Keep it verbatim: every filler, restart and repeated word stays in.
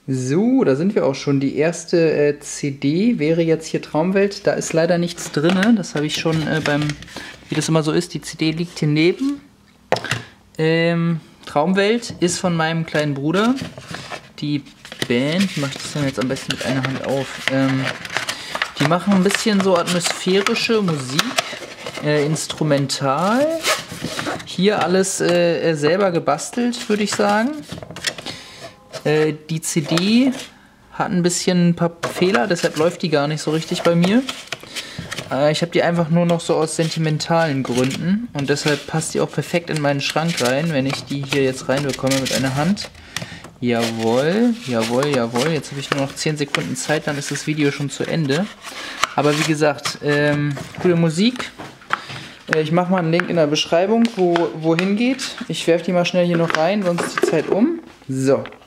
So, da sind wir auch schon. Die erste äh, C D wäre jetzt hier Traumwelt. Da ist leider nichts drin. Das habe ich schon äh, beim, wie das immer so ist, die C D liegt hier neben. Ähm, Traumwelt ist von meinem kleinen Bruder. Die Band, ich mache das dann jetzt am besten mit einer Hand auf. Ähm, die machen ein bisschen so atmosphärische Musik, äh, instrumental. Hier alles äh, selber gebastelt, würde ich sagen. Äh, die C D hat ein bisschen ein paar Fehler, deshalb läuft die gar nicht so richtig bei mir. Äh, ich habe die einfach nur noch so aus sentimentalen Gründen und deshalb passt die auch perfekt in meinen Schrank rein, wenn ich die hier jetzt reinbekomme mit einer Hand. Jawohl, jawohl, jawohl. Jetzt habe ich nur noch zehn Sekunden Zeit, dann ist das Video schon zu Ende. Aber wie gesagt, ähm, coole Musik. Äh, ich mache mal einen Link in der Beschreibung, wo wohin geht. Ich werfe die mal schnell hier noch rein, sonst ist die Zeit um. So.